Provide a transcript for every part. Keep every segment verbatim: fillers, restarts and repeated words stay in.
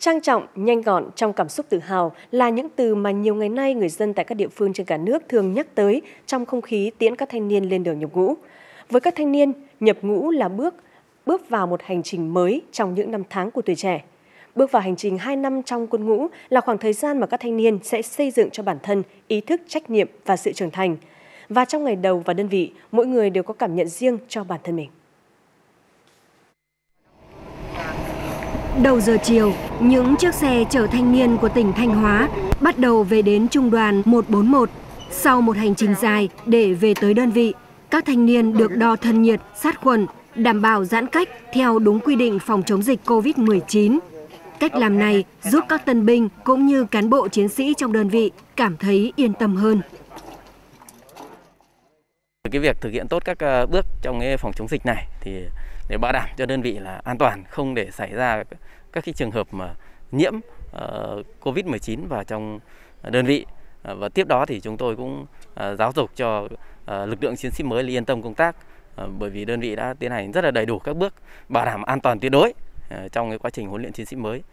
Trang trọng, nhanh gọn trong cảm xúc tự hào là những từ mà nhiều ngày nay người dân tại các địa phương trên cả nước thường nhắc tới trong không khí tiễn các thanh niên lên đường nhập ngũ. Với các thanh niên, nhập ngũ là bước bước vào một hành trình mới trong những năm tháng của tuổi trẻ. Bước vào hành trình hai năm trong quân ngũ là khoảng thời gian mà các thanh niên sẽ xây dựng cho bản thân ý thức, trách nhiệm và sự trưởng thành. Và trong ngày đầu vào đơn vị, mỗi người đều có cảm nhận riêng cho bản thân mình. Đầu giờ chiều, những chiếc xe chở thanh niên của tỉnh Thanh Hóa bắt đầu về đến trung đoàn một bốn một. Sau một hành trình dài để về tới đơn vị, các thanh niên được đo thân nhiệt, sát khuẩn, đảm bảo giãn cách theo đúng quy định phòng chống dịch Covid mười chín. Cách làm này giúp các tân binh cũng như cán bộ chiến sĩ trong đơn vị cảm thấy yên tâm hơn. Cái việc thực hiện tốt các bước trong cái phòng chống dịch này thì để bảo đảm cho đơn vị là an toàn, không để xảy ra các cái trường hợp mà nhiễm uh, Covid mười chín vào trong đơn vị. Uh, và tiếp đó thì chúng tôi cũng uh, giáo dục cho uh, lực lượng chiến sĩ mới là yên tâm công tác, uh, bởi vì đơn vị đã tiến hành rất là đầy đủ các bước bảo đảm an toàn tuyệt đối uh, trong cái quá trình huấn luyện chiến sĩ mới.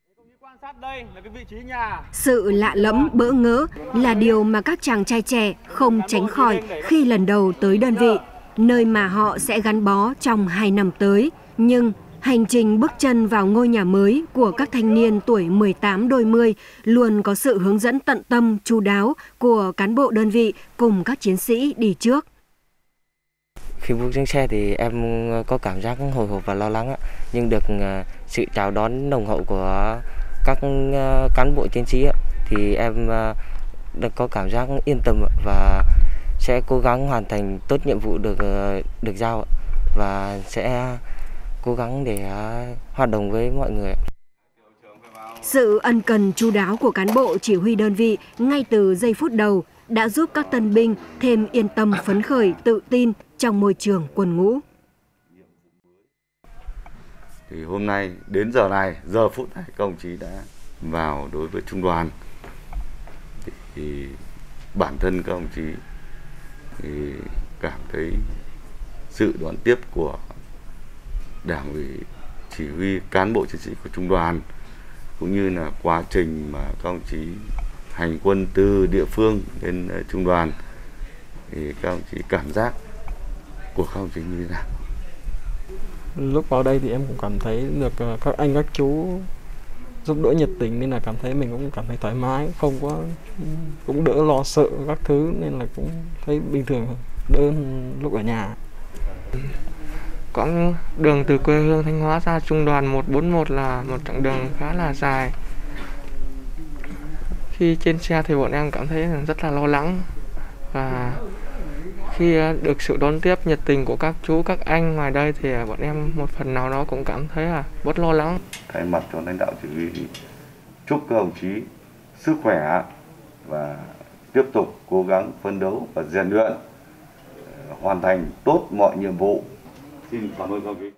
Sự lạ lẫm, bỡ ngỡ là điều mà các chàng trai trẻ không tránh khỏi khi lần đầu tới đơn vị, nơi mà họ sẽ gắn bó trong hai năm tới. Nhưng hành trình bước chân vào ngôi nhà mới của các thanh niên tuổi mười tám đôi mươi luôn có sự hướng dẫn tận tâm, chu đáo của cán bộ đơn vị cùng các chiến sĩ đi trước. Khi bước trên xe thì em có cảm giác hồi hộp và lo lắng, nhưng được sự chào đón nồng hậu của các cán bộ chiến sĩ thì em được có cảm giác yên tâm và sẽ cố gắng hoàn thành tốt nhiệm vụ được được giao và sẽ cố gắng để hoạt động với mọi người. Sự ân cần chu đáo của cán bộ chỉ huy đơn vị ngay từ giây phút đầu đã giúp các tân binh thêm yên tâm, phấn khởi, tự tin trong môi trường quân ngũ. Thì hôm nay đến giờ này, giờ phút này các đồng chí đã vào đối với trung đoàn. Thì, thì bản thân các đồng chí thì cảm thấy sự đón tiếp của Đảng ủy, chỉ huy, cán bộ chiến sĩ của trung đoàn, cũng như là quá trình mà các đồng chí hành quân từ địa phương đến trung đoàn, thì các đồng chí cảm giác của các đồng chí như thế nào? Lúc vào đây thì em cũng cảm thấy được các anh các chú giúp đỡ nhiệt tình, nên là cảm thấy mình cũng cảm thấy thoải mái, không có cũng đỡ lo sợ các thứ, nên là cũng thấy bình thường, đỡ hơn lúc ở nhà. Quãng đường từ quê hương Thanh Hóa ra trung đoàn một bốn một là một chặng đường khá là dài. Khi trên xe thì bọn em cảm thấy rất là lo lắng, và khi được sự đón tiếp nhiệt tình của các chú, các anh ngoài đây thì bọn em một phần nào đó cũng cảm thấy là bớt lo lắng. Thay mặt cho lãnh đạo chỉ huy, chúc các đồng chí sức khỏe và tiếp tục cố gắng phấn đấu và rèn luyện, hoàn thành tốt mọi nhiệm vụ. Xin cảm ơn các đồng chí.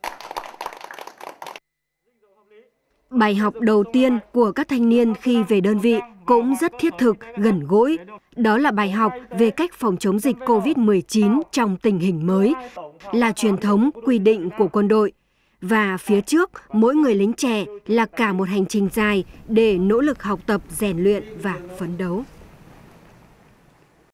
Bài học đầu tiên của các thanh niên khi về đơn vị cũng rất thiết thực, gần gũi. Đó là bài học về cách phòng chống dịch Covid mười chín trong tình hình mới, là truyền thống, quy định của quân đội. Và phía trước, mỗi người lính trẻ là cả một hành trình dài để nỗ lực học tập, rèn luyện và phấn đấu.